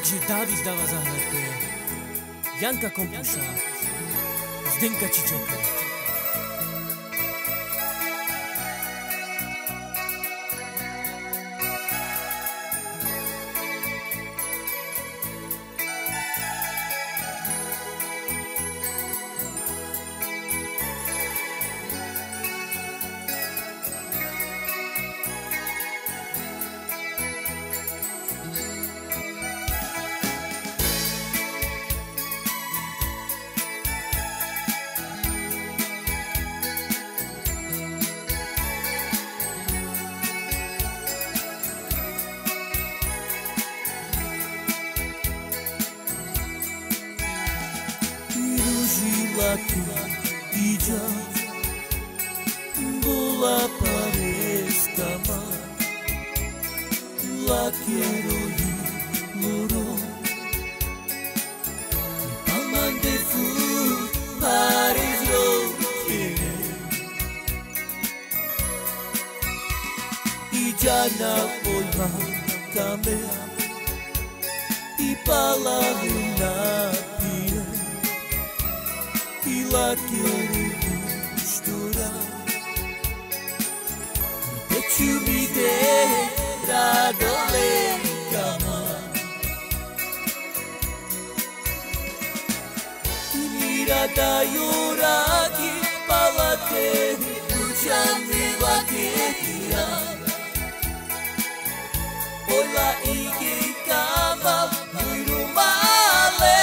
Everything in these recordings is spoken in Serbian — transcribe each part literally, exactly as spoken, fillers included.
Takže Dávid dáva zahrať Janka Kompuša, Zdenka Čičaka. Laki ija bola pareskama laki roi loro amande fu pares lo kere ija na olma kame ipala na la quero misturar e te me der doler cama mira da yoraki palate puchame la queria olha e que cava muito male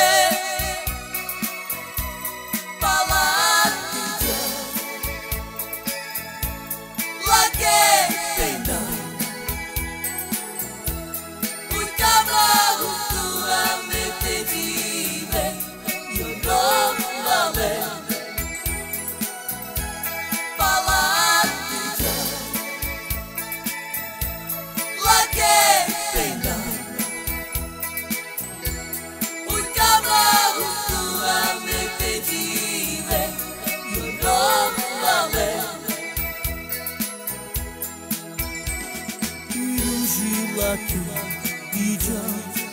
laki ija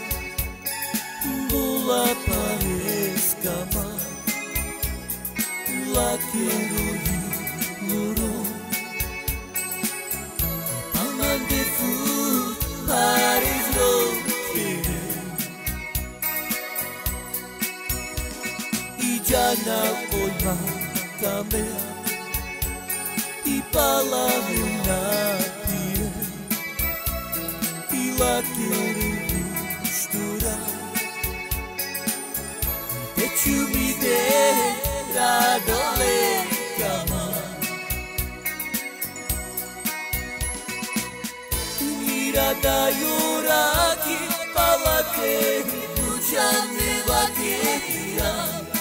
bola pareskama laki roi loro amande fu pares lo kere ija na olma kame ipala na la quero misturar e te me der doler cama mira da yoraki palate puchame la queria